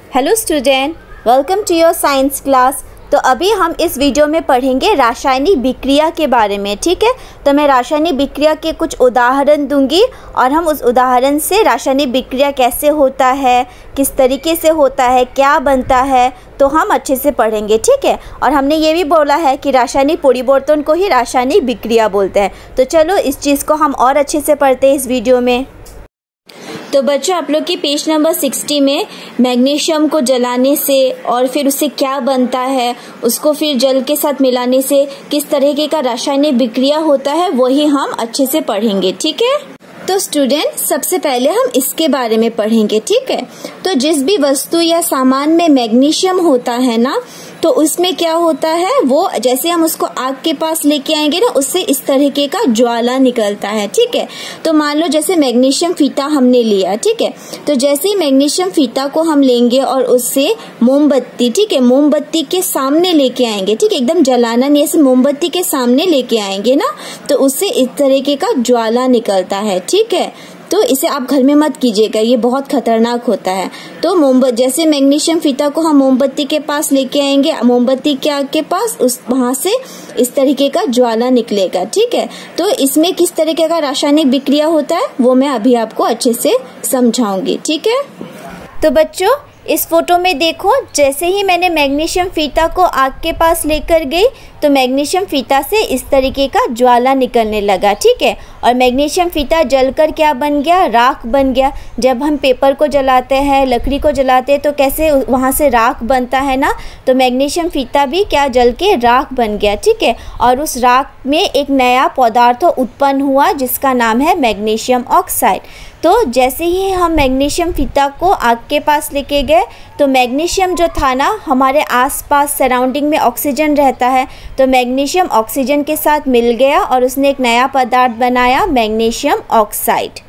Hello student, welcome to your science class. तो अभी हम इस वीडियो में पढ़ेंगे रासायनिक विक्रिया के बारे में। ठीक है, तो मैं रासायनिक विक्रिया के कुछ उदाहरण दूंगी और हम उस उदाहरण से रासायनिक विक्रिया कैसे होता है, किस तरीके से होता है, क्या बनता है, तो हम अच्छे से पढ़ेंगे। ठीक है, और हमने ये भी बोला है कि रासायनिक परिवर्तन को ही रासायनिक विक्रिया बोलते हैं। तो चलो इस चीज़ को हम और अच्छे से पढ़ते हैं इस वीडियो में। तो बच्चों, आप लोग की पेज नंबर 60 में मैग्नीशियम को जलाने से और फिर उससे क्या बनता है, उसको फिर जल के साथ मिलाने से किस तरीके का रासायनिक विक्रिया होता है, वही हम अच्छे से पढ़ेंगे। ठीक है, तो स्टूडेंट सबसे पहले हम इसके बारे में पढ़ेंगे। ठीक है, तो जिस भी वस्तु या सामान में मैग्नीशियम होता है ना, तो उसमें क्या होता है, वो जैसे हम उसको आग के पास लेके आएंगे ना, उससे इस तरीके का ज्वाला निकलता है। ठीक है, तो मान लो जैसे मैग्नीशियम फीता हमने लिया। ठीक है, तो जैसे ही मैग्नीशियम फीता को हम लेंगे और उससे मोमबत्ती, ठीक है, मोमबत्ती के सामने लेके आएंगे। ठीक है, एकदम जलाना नहीं, ऐसे मोमबत्ती के सामने लेके आएंगे ना, तो उससे इस तरीके का ज्वाला निकलता है। ठीक है, तो इसे आप घर में मत कीजिएगा, ये बहुत खतरनाक होता है। तो जैसे मैग्नीशियम फीता को हम मोमबत्ती के पास लेके आएंगे, मोमबत्ती के आग के पास, उस वहां से इस तरीके का ज्वाला निकलेगा। ठीक है, तो इसमें किस तरीके का रासायनिक विक्रिया होता है वो मैं अभी आपको अच्छे से समझाऊंगी। ठीक है, तो बच्चों इस फोटो में देखो, जैसे ही मैंने मैग्नीशियम फीता को आग के पास लेकर गई तो मैग्नीशियम फीता से इस तरीके का ज्वाला निकलने लगा। ठीक है, और मैग्नीशियम फीता जलकर क्या बन गया, राख बन गया। जब हम पेपर को जलाते हैं, लकड़ी को जलाते हैं, तो कैसे वहाँ से राख बनता है ना, तो मैग्नीशियम फीता भी क्या जल के राख बन गया। ठीक है, और उस राख में एक नया पदार्थ उत्पन्न हुआ जिसका नाम है मैग्नीशियम ऑक्साइड। तो जैसे ही हम मैग्नीशियम फीता को आग के पास लेके गए तो मैग्नीशियम जो था ना, हमारे आसपास सराउंडिंग में ऑक्सीजन रहता है, तो मैग्नीशियम ऑक्सीजन के साथ मिल गया और उसने एक नया पदार्थ बनाया, मैग्नीशियम ऑक्साइड।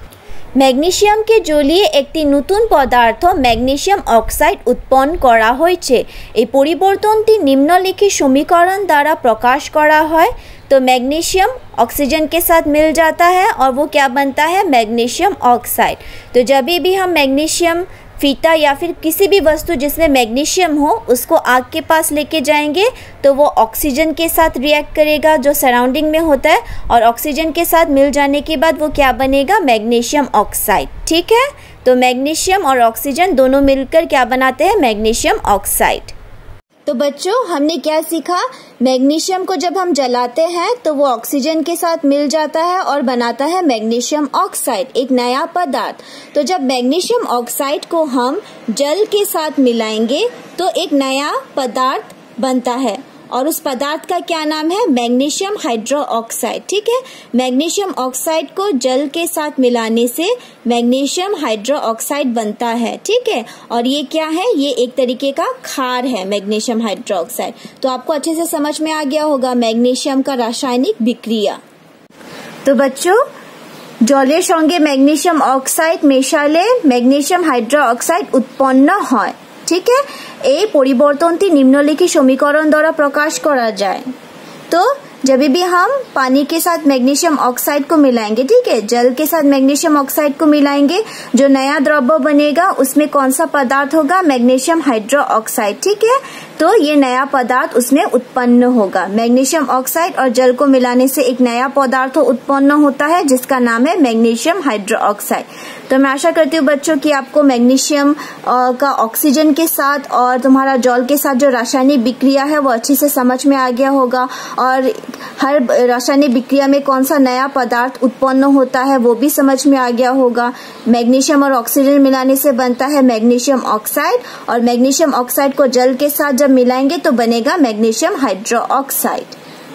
मैग्नीशियमকে জ্বলিয়ে একটি নতুন পদার্থ ম্যাগনেসিয়াম অক্সাইড উৎপন্ন করা হয়েছে। এই পরিবর্তনটি নিম্নলিখিত সমীকरण দ্বারা প্রকাশ করা হয়। तो मैग्नीशियम ऑक्सीजन के साथ मिल जाता है और वो क्या बनता है, मैग्नीशियम ऑक्साइड। तो जब भी हम मैग्नीशियम फीता या फिर किसी भी वस्तु जिसमें मैग्नीशियम हो उसको आग के पास लेके जाएंगे तो वो ऑक्सीजन के साथ रिएक्ट करेगा जो सराउंडिंग में होता है, और ऑक्सीजन के साथ मिल जाने के बाद वो क्या बनेगा, मैग्नीशियम ऑक्साइड। ठीक है, तो मैग्नीशियम और ऑक्सीजन दोनों मिलकर क्या बनाते हैं, मैग्नीशियम ऑक्साइड। तो बच्चों हमने क्या सीखा, मैग्नीशियम को जब हम जलाते हैं तो वो ऑक्सीजन के साथ मिल जाता है और बनाता है मैग्नीशियम ऑक्साइड, एक नया पदार्थ। तो जब मैग्नीशियम ऑक्साइड को हम जल के साथ मिलाएंगे तो एक नया पदार्थ बनता है और उस पदार्थ का क्या नाम है, मैग्नीशियम हाइड्रोक्साइड। ठीक है, मैग्नीशियम ऑक्साइड को जल के साथ मिलाने से मैग्नीशियम हाइड्रोक्साइड बनता है। ठीक है, और ये क्या है, ये एक तरीके का खार है मैग्नीशियम हाइड्रोक्साइड। तो आपको अच्छे से समझ में आ गया होगा मैग्नीशियम का रासायनिक विक्रिया। तो बच्चों জলের সঙ্গে ম্যাগনেসিয়াম অক্সাইড মেশালে ম্যাগনেসিয়াম হাইড্রোক্সাইড উৎপন্ন হয়। ठीक है, এই পরিবর্তনটি নিম্নলিখিত সমীকরণ দ্বারা প্রকাশ করা যায়। तो जब भी हम पानी के साथ मैग्नीशियम ऑक्साइड को मिलाएंगे, ठीक है, जल के साथ मैग्नीशियम ऑक्साइड को मिलाएंगे, जो नया द्रव्य बनेगा उसमें कौन सा पदार्थ होगा, मैग्नीशियम हाइड्रोक्साइड। ठीक है, तो ये नया पदार्थ उसमें उत्पन्न होगा। मैग्नीशियम ऑक्साइड और जल को मिलाने से एक नया पदार्थ उत्पन्न होता है जिसका नाम है मैग्नीशियम हाइड्रोक्साइड। तो मैं आशा करती हूँ बच्चों कि आपको मैग्नीशियम का ऑक्सीजन के साथ और तुम्हारा जल के साथ जो रासायनिक विक्रिया है वो अच्छे से समझ में आ गया होगा, और हर रासायनिक विक्रिया में कौन सा नया पदार्थ उत्पन्न होता है वो भी समझ में आ गया होगा। मैग्नीशियम और ऑक्सीजन मिलाने से बनता है मैग्नीशियम ऑक्साइड, और मैग्नीशियम ऑक्साइड को जल के साथ जब मिलाएंगे तो बनेगा मैग्नीशियम हाइड्रोक्साइड।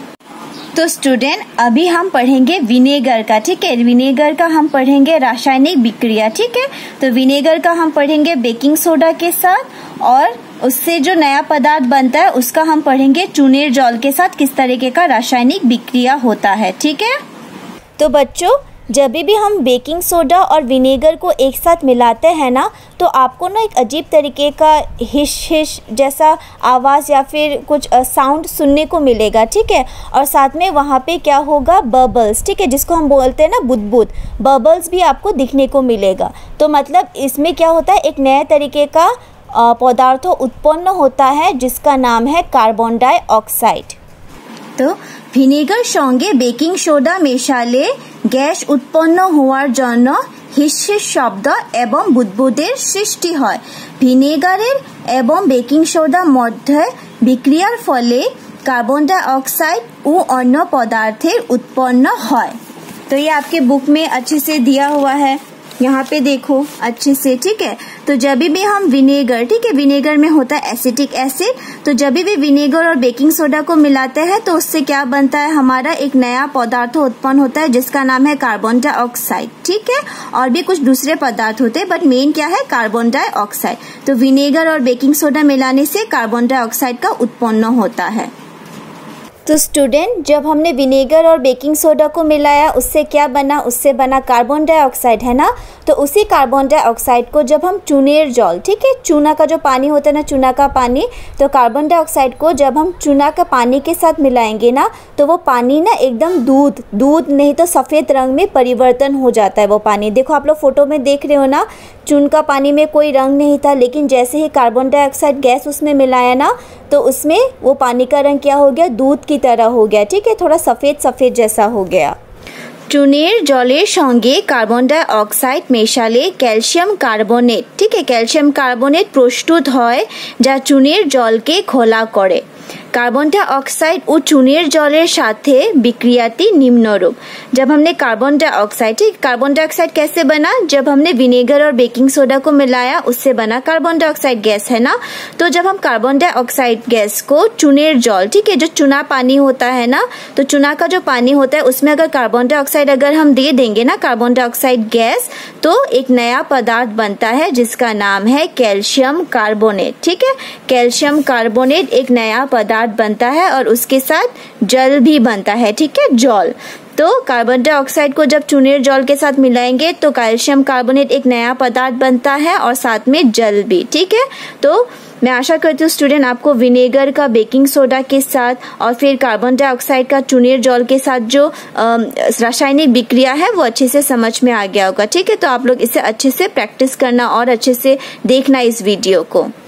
तो स्टूडेंट अभी हम पढ़ेंगे विनेगर का। ठीक है, विनेगर का हम पढ़ेंगे रासायनिक विक्रिया। ठीक है, तो विनेगर का हम पढ़ेंगे बेकिंग सोडा के साथ, और उससे जो नया पदार्थ बनता है उसका हम पढ़ेंगे चूनेर जल के साथ किस तरीके का रासायनिक विक्रिया होता है। ठीक है, तो बच्चों जब भी हम बेकिंग सोडा और विनेगर को एक साथ मिलाते हैं ना, तो आपको ना एक अजीब तरीके का हिश हिश जैसा आवाज़ या फिर कुछ साउंड सुनने को मिलेगा। ठीक है, और साथ में वहाँ पे क्या होगा, बबल्स। ठीक है, जिसको हम बोलते हैं ना बुदबुद, बबल्स भी आपको दिखने को मिलेगा। तो मतलब इसमें क्या होता है, एक नए तरीके का पदार्थों उत्पन्न होता है जिसका नाम है कार्बन डाइऑक्साइड। तो ভিনেগার সঙ্গে বেকিং সোডা মেশালে গ্যাস উৎপন্ন হওয়ার জন্য হিসিস শব্দ এবং বুদবুদের সৃষ্টি হয়। ভিনেগারের এবং বেকিং সোডার মধ্যে বিক্রিয়ার ফলে कार्बन डाइऑक्साइड व अन्य पदार्थें उत्पन्न হয়। तो ये आपके बुक में अच्छे से दिया हुआ है, यहाँ पे देखो अच्छे से, ठीक है। तो जब भी हम विनेगर, ठीक है, विनेगर में होता है एसिटिक एसिड, तो जब भी विनेगर और बेकिंग सोडा को मिलाते हैं तो उससे क्या बनता है, हमारा एक नया पदार्थ उत्पन्न होता है जिसका नाम है कार्बन डाइऑक्साइड, ठीक है। और भी कुछ दूसरे पदार्थ होते हैं बट मेन क्या है, कार्बन डाइऑक्साइड। तो विनेगर और बेकिंग सोडा मिलाने से कार्बन डाइऑक्साइड का उत्पन्न होता है। तो स्टूडेंट, जब हमने विनेगर और बेकिंग सोडा को मिलाया उससे क्या बना, उससे बना कार्बन डाइऑक्साइड, है ना। तो उसी कार्बन डाइऑक्साइड को जब हम चूनेर जल, ठीक है, चूना का जो पानी होता है ना, चूना का पानी, तो कार्बन डाइऑक्साइड को जब हम चूना का पानी के साथ मिलाएंगे ना तो वो पानी ना एकदम दूध नहीं तो सफ़ेद रंग में परिवर्तन हो जाता है वो पानी। देखो आप लोग फोटो में देख रहे हो ना, चून का पानी में कोई रंग नहीं था, लेकिन जैसे ही कार्बन डाइऑक्साइड गैस उसमें मिलाया ना तो उसमें वो पानी का रंग क्या हो गया, दूध की तरह हो गया, ठीक है, थोड़ा सफ़ेद जैसा हो गया। चूनेर जलेर संगे कार्बन डाइऑक्साइड मेशाले कैल्शियम कार्बोनेट, ठीक है, कैल्शियम कार्बोनेट प्रस्तुत है जा चूनेर जल के घोला करे। कार्बन डाइऑक्साइड और चूनेर जलेर साथे विक्रियाटी निम्नरूप। जब हमने कार्बन डाइऑक्साइड, ठीक, कार्बन डाइऑक्साइड कैसे बना, जब हमने विनेगर और बेकिंग सोडा को मिलाया उससे बना कार्बन डाइऑक्साइड गैस, है ना। तो जब हम कार्बन डाइऑक्साइड गैस को चूनेर जल, ठीक है, जो चूना पानी होता है ना, तो चूना का जो पानी होता है उसमें अगर कार्बन डाइऑक्साइड अगर हम दे देंगे ना, कार्बन डाइऑक्साइड गैस, तो एक नया पदार्थ बनता है जिसका नाम है कैल्शियम कार्बोनेट, ठीक है। कैल्शियम कार्बोनेट एक नया पदार्थ बनता है और उसके साथ जल भी बनता है, ठीक है, जल। तो कार्बन डाइऑक्साइड को जब चूनेर जल के साथ मिलाएंगे तो कैल्शियम कार्बोनेट एक नया पदार्थ बनता है और साथ में जल भी, ठीक है। तो मैं आशा करती हूँ स्टूडेंट आपको विनेगर का बेकिंग सोडा के साथ और फिर कार्बन डाइऑक्साइड का चूनेर जल के साथ जो रासायनिक विक्रिया है वो अच्छे से समझ में आ गया होगा, ठीक है। तो आप लोग इसे अच्छे से प्रैक्टिस करना और अच्छे से देखना इस वीडियो को।